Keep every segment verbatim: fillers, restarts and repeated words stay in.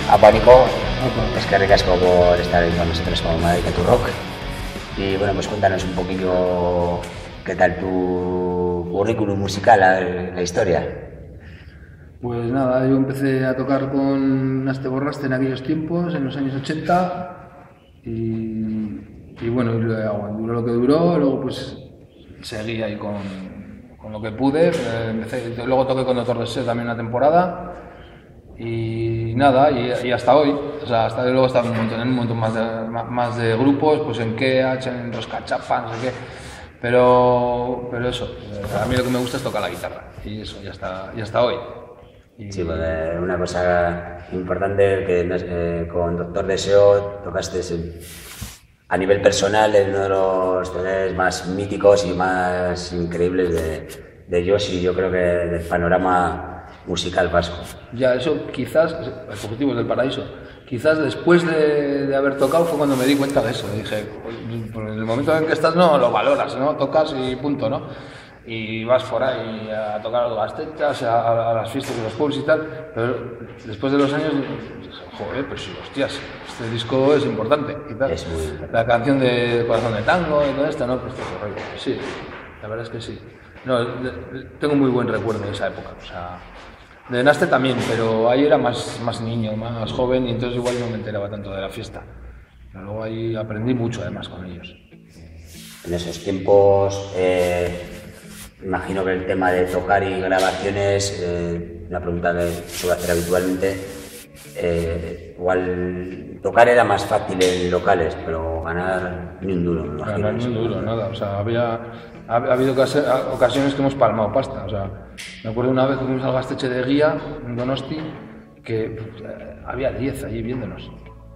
Apa Nico, es que ricasco por estar ahí con nosotros como Madrid tu Rock. Y bueno, pues cuéntanos un poquillo qué tal tu currículum musical, la, la historia. Pues nada, yo empecé a tocar con Naste Borraste en aquellos tiempos, en los años ochenta, y, y bueno, y luego, duró lo que duró, luego pues seguí ahí con, con lo que pude, empecé, luego toqué con Doctor Deseo también una temporada, y nada, y, y hasta hoy, o sea, hasta luego he estado en un montón, en un montón más, de, más de grupos, pues en K H, en Roscachapa, no sé qué, pero, pero eso, a mí lo que me gusta es tocar la guitarra, y eso, ya está, ya hasta hoy. Y... Sí, pues una cosa importante que eh, con Doctor Deseo tocaste a nivel personal en uno de los toques más míticos y más increíbles de, de Yoshi, yo creo que del panorama musical vasco. Ya, eso quizás, Fugitivos del Paraíso, quizás después de, de haber tocado fue cuando me di cuenta de eso. Dije, por el momento en que estás no lo valoras, ¿no? Tocas y punto, ¿no? Y vas por ahí a tocar a las techas, a, a las fiestas de los pueblos y tal, pero después de los años, joder, pero sí, hostias, este disco es importante y tal. Es muy importante. La canción de Corazón de Tango y todo esto, ¿no? Pues esto es horrible. Sí, la verdad es que sí. No, tengo muy buen recuerdo de esa época, o sea, de Naste también, pero ahí era más, más niño, más joven, y entonces igual no me enteraba tanto de la fiesta. Pero luego ahí aprendí mucho además con ellos. En esos tiempos... Eh... Imagino que el tema de tocar y grabaciones, eh, una pregunta que suelo hacer habitualmente, eh, igual tocar era más fácil en locales, pero ganar ni un duro, me imagino. Ganar ni un duro, nada, o sea, había, ha, ha habido ocasiones que hemos palmado pasta, o sea, me acuerdo una vez que fuimos al Gasteche de Guía, en Donosti, que pues, había diez allí viéndonos.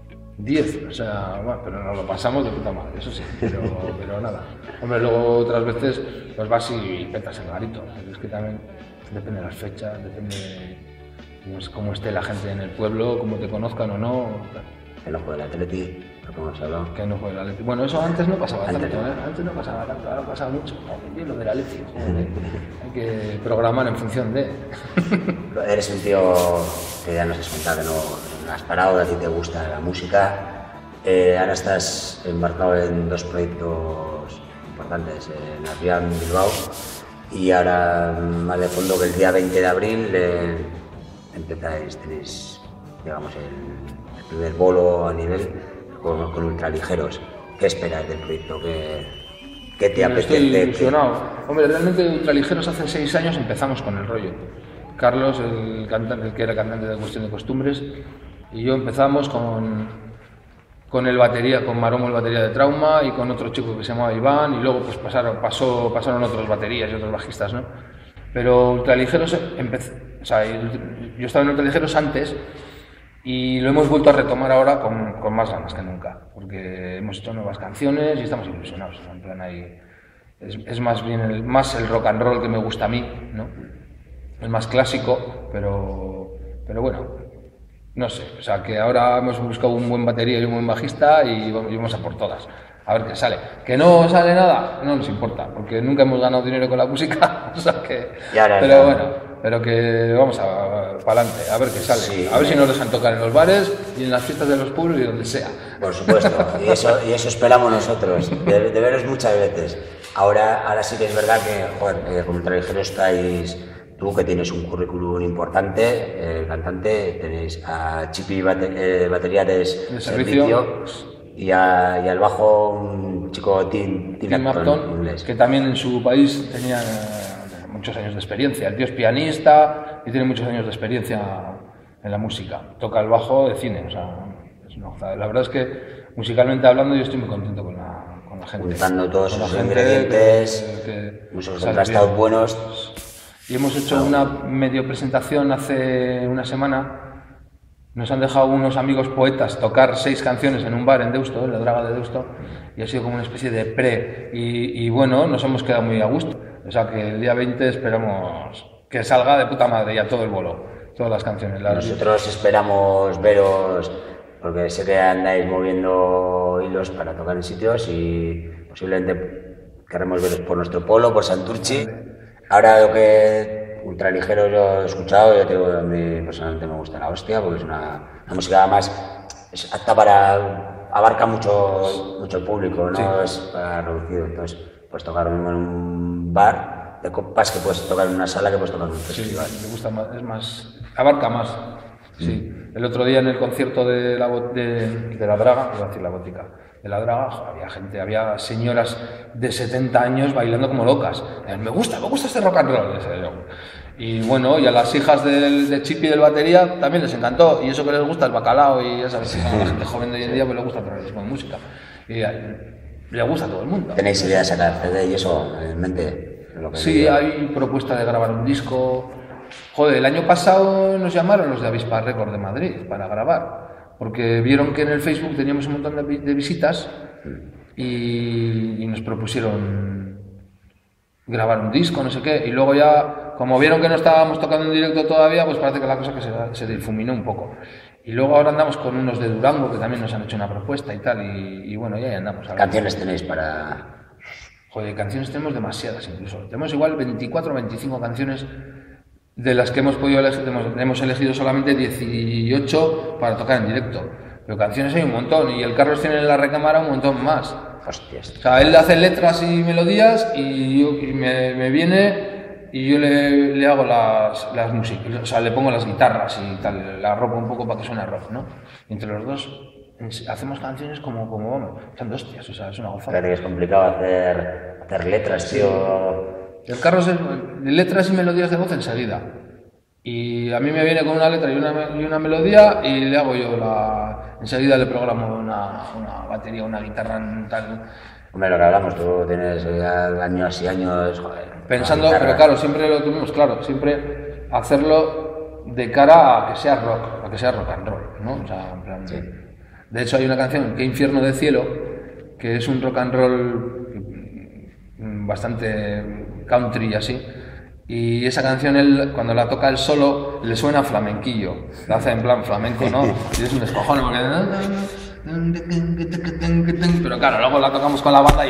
diez, o sea, bueno, pero nos lo pasamos de puta madre, eso sí, pero, pero nada. Hombre, luego otras veces pues vas y petas el garito, es que también depende de las fechas, depende de pues, cómo esté la gente en el pueblo, cómo te conozcan o no. Que no juegue el Atleti, lo que hemos hablado. Que no juegue el Atleti. Bueno, eso antes no pasaba antes tanto, no. ¿eh? Antes no pasaba tanto, ahora pasa mucho. Joder, lo del Atleti, joder, hay que programar en función de... Eres un tío que ya nos has contado que no has parado, a ti te gusta la música. Eh, ahora estás embarcado en dos proyectos importantes, en Adrián Bilbao y ahora más de fondo que el día veinte de abril eh, empezáis, tenéis digamos, el, el primer bolo a nivel con, con ultraligeros. ¿Qué esperas del proyecto? ¿Qué, qué te Bueno, apetece? Estoy ilusionado. Hombre, realmente ultraligeros hace seis años empezamos con el rollo. Carlos, el, cantante, el que era cantante de Cuestión de Costumbres, y yo empezamos con... con el batería, con Maromo el batería de Trauma y con otro chico que se llamaba Iván, y luego pues pasaron, pasó, pasaron otros baterías y otros bajistas, ¿no? Pero Ultraligeros empezó, o sea, yo estaba en Ultraligeros antes y lo hemos vuelto a retomar ahora con, con más ganas que nunca, porque hemos hecho nuevas canciones y estamos ilusionados, o sea, en plan ahí, es, es más bien el, más el rock and roll que me gusta a mí, ¿no? Es más clásico, pero, pero bueno. No sé, o sea, que ahora hemos buscado un buen batería y un buen bajista y vamos a por todas, a ver qué sale. ¿Que no sale nada? No nos importa, porque nunca hemos ganado dinero con la música, o sea que... Pero ya. Bueno, pero que vamos a, para adelante, a ver qué sale. Sí, a ver si nos dejan tocar en los bares y en las fiestas de los pueblos y donde sea. Por supuesto, y eso, y eso esperamos nosotros, de, de veros muchas veces. Ahora, ahora sí que es verdad que, joder, eh, como Ultraligeros estáis... Tú que tienes un currículum importante, eh, cantante, tenéis a Chipi bate, eh, batería de, de servicio, servicio y, a, y al bajo un chico Tim, Tim, Tim Upton, que también en su país tenía eh, muchos años de experiencia. El tío es pianista y tiene muchos años de experiencia en la música. Toca el bajo de cine, o sea, es una gozada. La verdad es que musicalmente hablando yo estoy muy contento con la, con la gente. Juntando todos sus ingredientes, que, que, muchos contrastados buenos. Y hemos hecho una medio presentación hace una semana. Nos han dejado unos amigos poetas tocar seis canciones en un bar en Deusto, en la Draga de Deusto, y ha sido como una especie de pre. Y, y bueno, nos hemos quedado muy a gusto. O sea que el día veinte esperamos que salga de puta madre ya todo el bolo, todas las canciones. Las... Nosotros esperamos veros, porque sé que andáis moviendo hilos para tocar en sitios y posiblemente querremos veros por nuestro pueblo, por Santurchi. Ahora lo que ultraligero yo he escuchado, yo te digo, a mí personalmente me gusta la hostia, porque es una, una música más es apta para, abarca mucho, mucho el público, no sí. es para reducido, entonces puedes tocar en un bar de copas que puedes tocar en una sala que puedes tocar en un festival. Sí, me gusta más, es más, abarca más, sí. Mm. El otro día en el concierto de la, de, de la Draga, iba a decir la Gótica, de la Draga, había gente, había señoras de setenta años bailando como locas. Me gusta, me gusta este rock and roll. Y bueno, y a las hijas del, de Chipi del batería también les encantó. Y eso que les gusta el bacalao y esa sí. A la gente joven de hoy en día pues le gusta todo el tipo de música. Y le gusta a todo el mundo. ¿Tenéis idea de sacar C D y eso en mente? Lo que sí, digo. Hay propuesta de grabar un disco. Joder, el año pasado nos llamaron los de Avispa Record de Madrid para grabar. Porque vieron que en el Facebook teníamos un montón de, de visitas y, y nos propusieron grabar un disco, no sé qué, y luego ya, como vieron que no estábamos tocando en directo todavía, pues parece que la cosa que se, se difuminó un poco. Y luego ahora andamos con unos de Durango que también nos han hecho una propuesta y tal, y, y bueno, ya andamos. ¿Qué canciones tenéis para...? Joder, canciones tenemos demasiadas incluso. Tenemos igual veinticuatro o veinticinco canciones de las que hemos podido elegir, hemos, hemos elegido solamente dieciocho para tocar en directo. Pero canciones hay un montón, y el Carlos tiene en la recámara un montón más. Hostias. O sea, él hace letras y melodías y, yo, y me, me viene y yo le, le hago las, las músicas, o sea, le pongo las guitarras y tal, la ropo un poco para que suene rock, ¿no? Y entre los dos hacemos canciones como, como vamos, echando hostias, o sea, es una gozada. Claro que es complicado hacer, hacer letras, tío. El Carlos es de letras y melodías de voz enseguida. Y a mí me viene con una letra y una, y una melodía y le hago yo la... Enseguida le programo una, una batería, una guitarra, tal... Hombre, lo que hablamos, tú tienes ya años y años... Joder, pensando, pero claro, siempre lo tuvimos claro, siempre hacerlo de cara a que sea rock, a que sea rock and roll, ¿no? O sea, en plan... Sí. De hecho hay una canción, Qué infierno de cielo, que es un rock and roll bastante country y así, y esa canción él, cuando la toca él solo, le suena flamenquillo, la hace en plan flamenco, ¿no? Y es un descojón, porque... pero claro, luego la tocamos con la banda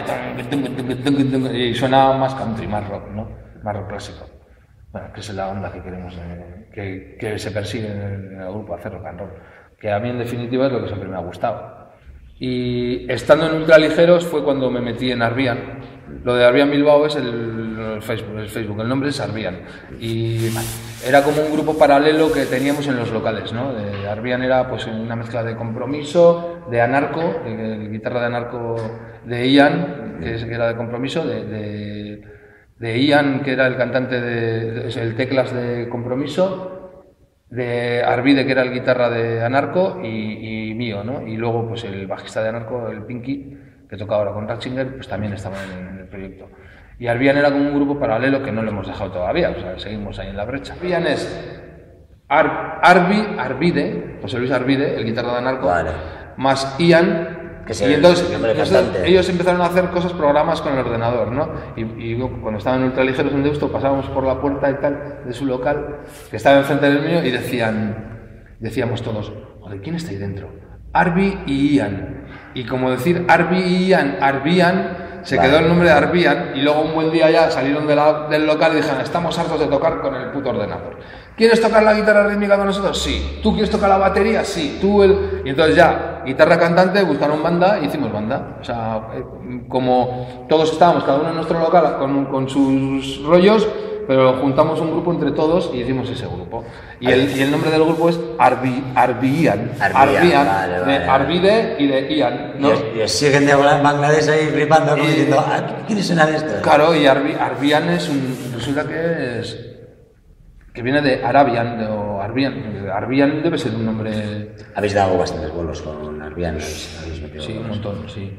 y, y suena más country, más rock, ¿no? Más rock clásico. Bueno, que es la onda que queremos, eh, que, que se persigue en el, en el grupo, hacer rock and roll, que a mí en definitiva es lo que siempre me ha gustado. Y estando en Ultraligeros fue cuando me metí en Arbian. Lo de Arbian Bilbao es el, el, Facebook, el Facebook, el nombre es Arbian. Y era como un grupo paralelo que teníamos en los locales, ¿no? De Arbian era pues una mezcla de Compromiso, de Anarco, de, de guitarra de Anarco, de Ian, que, es, que era de Compromiso, de, de, de Ian, que era el cantante de, de el teclas de Compromiso, de Arvide, que era el guitarra de Anarco, y, y mío, ¿no? Y luego pues el bajista de Anarco, el Pinky, que toca ahora con Ratzinger, pues también estaba en, en el proyecto. Y Arbian era como un grupo paralelo que no lo hemos dejado todavía, o sea, seguimos ahí en la brecha. Arbian es Ar, Arbi, Arvide, José Luis Arvide, el guitarra de Anarco, vale, más Ian, que y entonces, entonces ellos empezaron a hacer cosas, programas con el ordenador, ¿no? Y, y cuando estaban en Ultraligeros en Deusto pasábamos por la puerta y tal de su local, que estaba enfrente del mío, y decían, decíamos todos, joder, ¿quién está ahí dentro? Arbi y Ian. Y como decir Arbi y Ian, Arbian, se vale. Quedó el nombre de Arbian, y luego un buen día ya salieron de la, del local y dijeron, estamos hartos de tocar con el puto ordenador. ¿Quieres tocar la guitarra rítmica con nosotros? Sí. ¿Tú quieres tocar la batería? Sí. ¿Tú el...? Y entonces ya, guitarra cantante, buscaron banda y hicimos banda. O sea, como todos estábamos, cada uno en nuestro local, con, con sus rollos, pero juntamos un grupo entre todos y hicimos ese grupo. Y el, y el nombre del grupo es Arbi, Arbian. Arbian, vale, vale, de Arvide y de Ian, ¿no? Y, y os siguen de Bangladesh ahí flipando, como y, diciendo, ¿quiénes son estos? Claro, y Arbi, Arbian es un... resulta que es... que viene de Arabian, de, o Arbian. Arbian debe ser un nombre... Habéis dado bastantes bolos con Arbian. Habéis metido sí, bolos. Un montón, sí.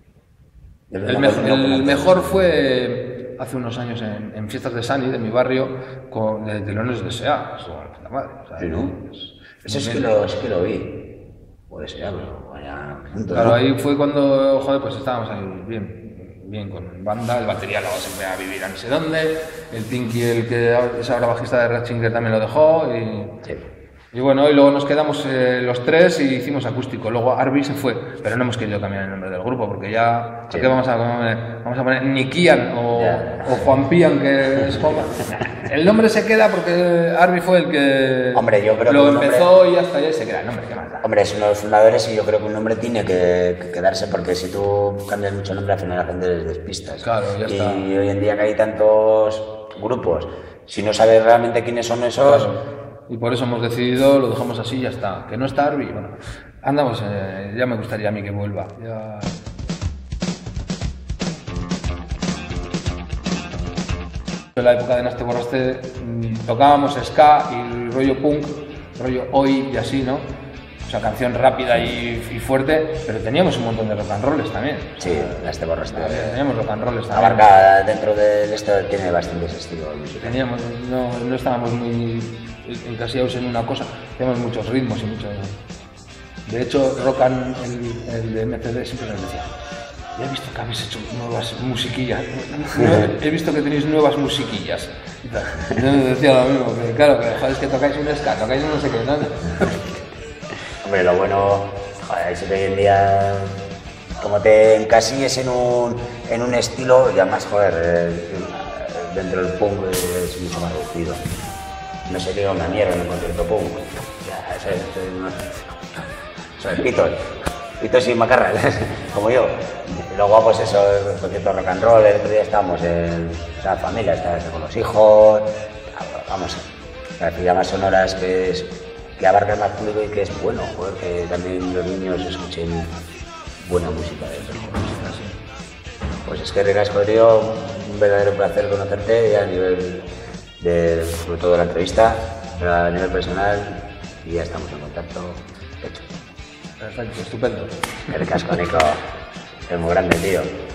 El, el, mejor, el mejor fue hace unos años en, en Fiestas de Sani, de mi barrio, con de, de Leones de S A. Eso, la madre, o sea, sí, ¿no? Es, Eso es que, lo, es que lo vi. O S A, pero vaya... Junto, claro, ¿no? Ahí fue cuando, joder, pues estábamos ahí bien, bien con banda, el batería luego se fue a vivir a no sé dónde, el Pinky, el que es ahora bajista de Ratzinger, también lo dejó, y... Sí. Y bueno, y luego nos quedamos eh, los tres y hicimos acústico. Luego Arby se fue, pero no hemos querido cambiar el nombre del grupo porque ya. Sí. ¿Qué vamos a poner? Vamos a poner Nikian o, yeah. o Juan Pian, que es Juan. El nombre se queda porque Arby fue el que Hombre, yo creo lo que empezó nombre... y hasta ahí se queda el nombre. ¿Qué más da? Hombre, es uno de los fundadores y yo creo que un nombre tiene que, que quedarse porque si tú cambias mucho el nombre al final la gente les despistas. Claro, ya y está. Y hoy en día que hay tantos grupos, si no sabes realmente quiénes son esos. Claro. Y por eso hemos decidido, lo dejamos así y ya está. Que no está Arby, bueno, andamos, eh, ya me gustaría a mí que vuelva. Ya... En la época de Naste Borraste tocábamos ska y rollo punk, rollo hoy y así, ¿no? O sea, canción rápida y, y fuerte, pero teníamos un montón de rock and rolls también. Sí, Naste Borraste. Teníamos rock and rolls también. Abarca dentro del esto, tiene bastantes estilos. Teníamos, no, no estábamos muy encasillados en una cosa, teníamos muchos ritmos y muchos. De hecho, Rock and, el, el de M C D siempre nos decía: ya he visto que habéis hecho nuevas musiquillas, no, he visto que tenéis nuevas musiquillas. Y tal. Yo nos decía lo mismo, que claro, que joder, es que tocáis un ska, tocáis un no sé qué, ¿no? Hombre, lo bueno, joder, es que hoy en día, como te encasilles en un, en un estilo, y además, joder, eh, dentro del punk es mucho más reducido. No se diga una mierda en un concierto punk. Ya, eso es, eso es, no, eso es pitos, pitos y macarras, como yo. Y luego, pues eso, el concierto rock and roll, el otro día estábamos en la familia, estábamos con los hijos, vamos, las programas sonoras que es. que abarca más público y que es bueno, joder, que también los niños escuchen buena música de esas cosas. Pues es que ricasco, tío, un verdadero placer conocerte ya a nivel de, sobre todo de la entrevista, a nivel personal, y ya estamos en contacto. Hecho. Perfecto, estupendo. Ricasco, Nico, es muy grande, tío.